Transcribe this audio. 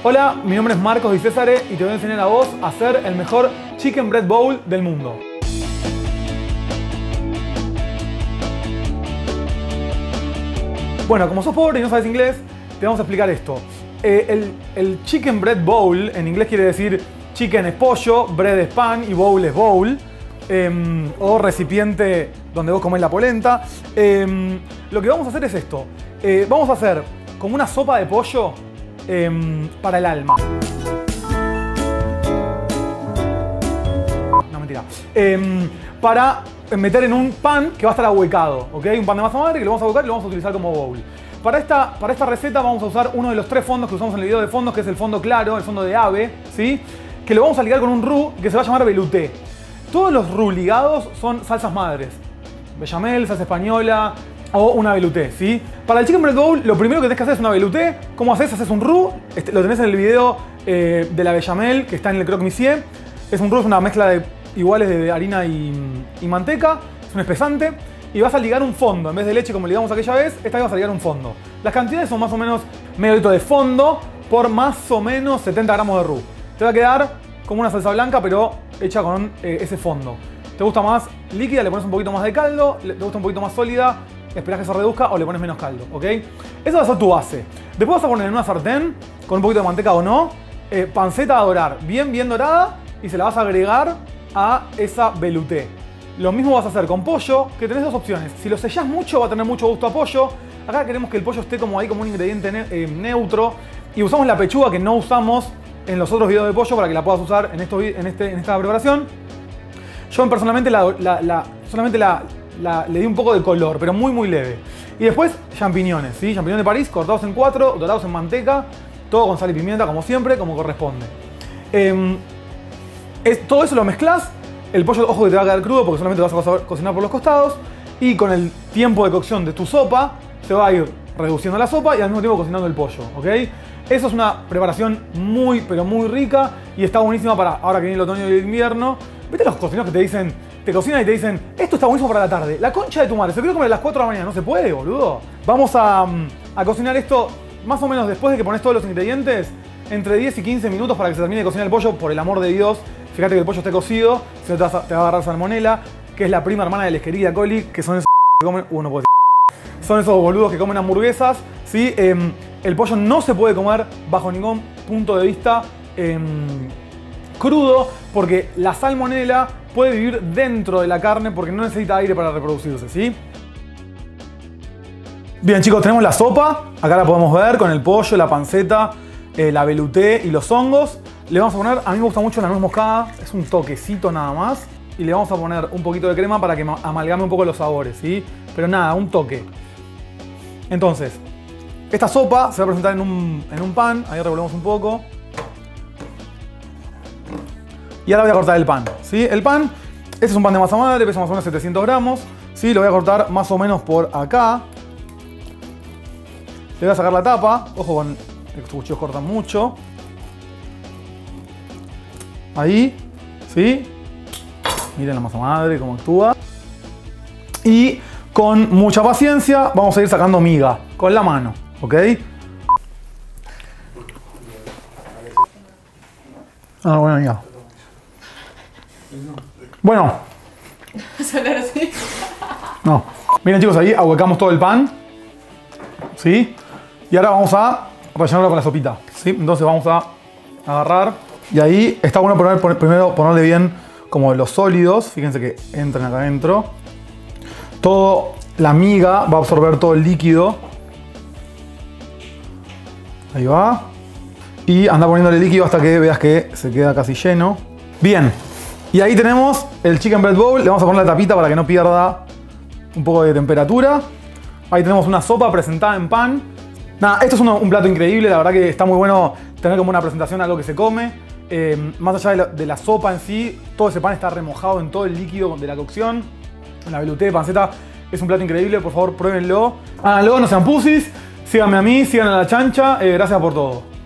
Hola, mi nombre es Marcos Di Césare y te voy a enseñar a vos a hacer el mejor Chicken Breast Bowl del mundo. Bueno, como sos pobre y no sabes inglés, te vamos a explicar esto. El Chicken Breast Bowl en inglés quiere decir chicken es pollo, bread es pan y bowl es bowl. O recipiente donde vos comés la polenta. Lo que vamos a hacer es esto. Vamos a hacer como una sopa de pollo para el alma. No, mentira. Para meter en un pan que va a estar ahuecado, ¿ok? Un pan de masa madre que lo vamos a ahuecar y lo vamos a utilizar como bowl. Para esta receta vamos a usar uno de los 3 fondos que usamos en el video de fondos, que es el fondo claro, el fondo de ave, ¿sí? Que lo vamos a ligar con un roux que se va a llamar velouté. Todos los roux ligados son salsas madres. Bechamel, salsa española o una velouté, ¿sí? Para el Chicken Breast Bowl, lo primero que tenés que hacer es una velouté. ¿Cómo haces? Haces un roux. Lo tenés en el video de la bechamel que está en el croque monsieur. Es un roux, es una mezcla de iguales de harina y manteca. Es un espesante. Y vas a ligar un fondo. En vez de leche como ligamos aquella vez, esta vez vas a ligar un fondo. Las cantidades son más o menos medio litro de fondo por más o menos 70 gramos de roux. Te va a quedar como una salsa blanca, pero hecha con ese fondo. ¿Te gusta más líquida? Le pones un poquito más de caldo. ¿Te gusta un poquito más sólida? Esperás que se reduzca o le pones menos caldo, ¿ok? Esa va a ser tu base. Después vas a poner en una sartén, con un poquito de manteca o no, panceta a dorar, bien dorada, y se la vas a agregar a esa velouté. Lo mismo vas a hacer con pollo, que tenés 2 opciones. Si lo sellás mucho, va a tener mucho gusto a pollo. Acá queremos que el pollo esté como ahí, como un ingrediente neutro. Y usamos la pechuga que no usamos en los otros videos de pollo para que la puedas usar en esta preparación. Yo personalmente solamente le di un poco de color, pero muy leve. Y después champiñones, ¿sí? Champiñones de París, cortados en 4, dorados en manteca, todo con sal y pimienta, como siempre, como corresponde. Todo eso lo mezclas. El pollo, ojo que te va a quedar crudo porque solamente vas a cocinar por los costados. Y con el tiempo de cocción de tu sopa, se va a ir reduciendo la sopa y al mismo tiempo cocinando el pollo, ¿ok? Eso es una preparación pero muy rica y está buenísima para ahora que viene el otoño y el invierno. ¿Viste los cocineros que te cocinan y te dicen, esto está buenísimo para la tarde? La concha de tu madre, se quiere comer a las 4 de la mañana, no se puede, boludo. Vamos a cocinar esto más o menos después de que pones todos los ingredientes, entre 10 y 15 minutos para que se termine de cocinar el pollo, por el amor de Dios. Fíjate que el pollo esté cocido, si no te va a agarrar salmonela, que es la prima hermana de la Escherichia coli, que son esos que comen... no puede ser. Son esos boludos que comen hamburguesas, ¿sí? El pollo no se puede comer bajo ningún punto de vista crudo, porque la salmonela puede vivir dentro de la carne porque no necesita aire para reproducirse, ¿sí? Bien, chicos, tenemos la sopa. Acá la podemos ver con el pollo, la panceta, la velouté y los hongos. Le vamos a poner, a mí me gusta mucho la nuez moscada, es un toquecito nada más. Y le vamos a poner un poquito de crema para que amalgame un poco los sabores, ¿sí? Pero nada, un toque. Entonces, esta sopa se va a presentar en un pan. Ahí revolvemos un poco. Y ahora voy a cortar el pan, ¿sí? El pan, este es un pan de masa madre, pesa más o menos 700 gramos. ¿Sí? Lo voy a cortar más o menos por acá. Le voy a sacar la tapa. Ojo con estos cuchillos cortan mucho. Ahí, ¿sí? Miren la masa madre, cómo actúa. Y con mucha paciencia vamos a ir sacando miga con la mano, ¿ok? Ah, bueno, ya. Bueno. ¿Vas a hablar así? No. Miren, chicos, ahí ahuecamos todo el pan. ¿Sí? Y ahora vamos a rellenarlo con la sopita, ¿sí? Entonces vamos a agarrar. Y ahí está bueno primero ponerle bien como los sólidos. Fíjense que entran acá adentro. Todo, la miga va a absorber todo el líquido. Ahí va. Y anda poniéndole líquido hasta que veas que se queda casi lleno. Bien. Y ahí tenemos el Chicken Breast Bowl. Le vamos a poner la tapita para que no pierda un poco de temperatura. Ahí tenemos una sopa presentada en pan. Nada, esto es un plato increíble. La verdad que está muy bueno tener como una presentación algo que se come. Más allá de la sopa en sí, todo ese pan está remojado en todo el líquido de la cocción. La velouté, panceta, es un plato increíble. Por favor, pruébenlo. Háganlo, no sean pussies. Síganme a mí, sigan a la chancha. Gracias por todo.